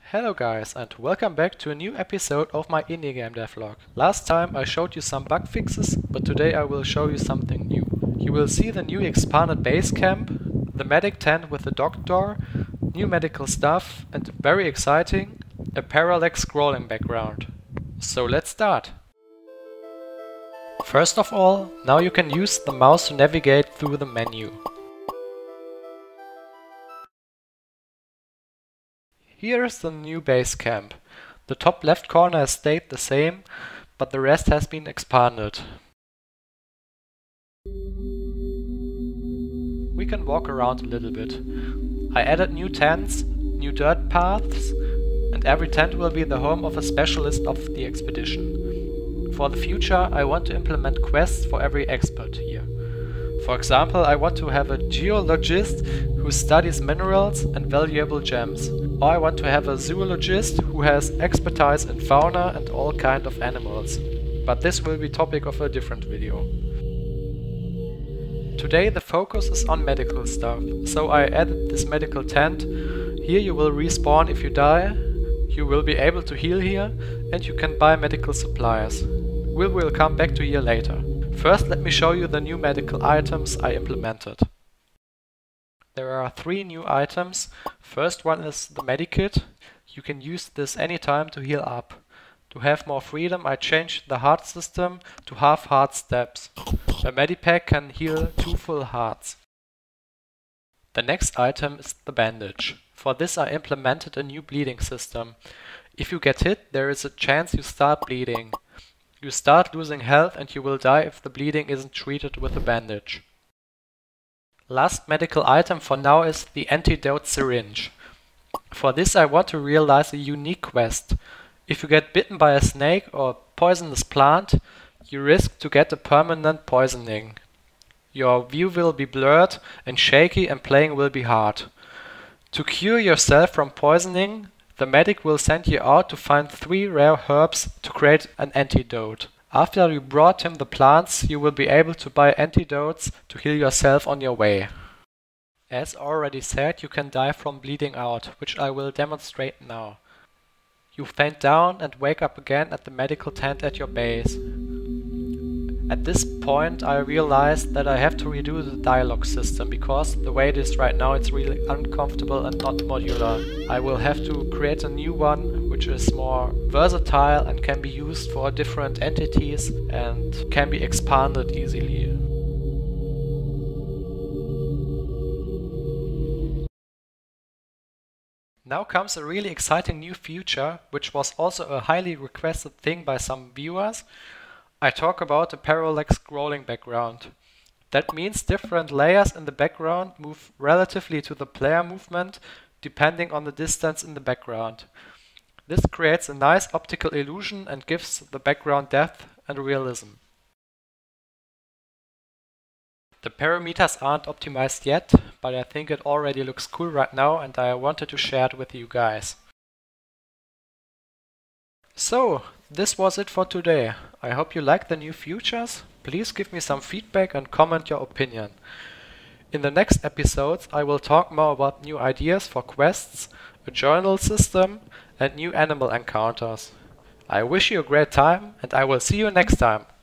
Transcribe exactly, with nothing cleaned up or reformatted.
Hello guys and welcome back to a new episode of my indie game devlog. Last time I showed you some bug fixes, but today I will show you something new. You will see the new expanded base camp, the medic tent with the dock door, new medical stuff and very exciting, a parallax scrolling background. So let's start! First of all, now you can use the mouse to navigate through the menu. Here is the new base camp. The top left corner has stayed the same, but the rest has been expanded. We can walk around a little bit. I added new tents, new dirt paths, and every tent will be the home of a specialist of the expedition. For the future, I want to implement quests for every expert here. For example, I want to have a geologist who studies minerals and valuable gems. Or I want to have a zoologist who has expertise in fauna and all kind of animals. But this will be topic of a different video. Today the focus is on medical stuff, so I added this medical tent. Here you will respawn if you die, you will be able to heal here, and you can buy medical supplies. We will come back to here later. First let me show you the new medical items I implemented. There are three new items. First one is the medikit. You can use this anytime to heal up. To have more freedom, I changed the heart system to half heart steps. The medipack can heal two full hearts. The next item is the bandage. For this I implemented a new bleeding system. If you get hit, there is a chance you start bleeding. You start losing health and you will die if the bleeding isn't treated with a bandage. Last medical item for now is the antidote syringe. For this I want to realize a unique quest. If you get bitten by a snake or poisonous plant, you risk to get a permanent poisoning. Your view will be blurred and shaky and playing will be hard. To cure yourself from poisoning, the medic will send you out to find three rare herbs to create an antidote. After you brought him the plants, you will be able to buy antidotes to heal yourself on your way. As already said, you can die from bleeding out, which I will demonstrate now. You faint down and wake up again at the medical tent at your base. At this point I realized that I have to redo the dialogue system, because the way it is right now it's really uncomfortable and not modular. I will have to create a new one which is more versatile and can be used for different entities and can be expanded easily. Now comes a really exciting new feature, which was also a highly requested thing by some viewers. I talk about the parallax scrolling background. That means different layers in the background move relatively to the player movement, depending on the distance in the background. This creates a nice optical illusion and gives the background depth and realism. The parameters aren't optimized yet, but I think it already looks cool right now and I wanted to share it with you guys. So, this was it for today. I hope you like the new features. Please give me some feedback and comment your opinion. In the next episodes I will talk more about new ideas for quests, a journal system and new animal encounters. I wish you a great time and I will see you next time.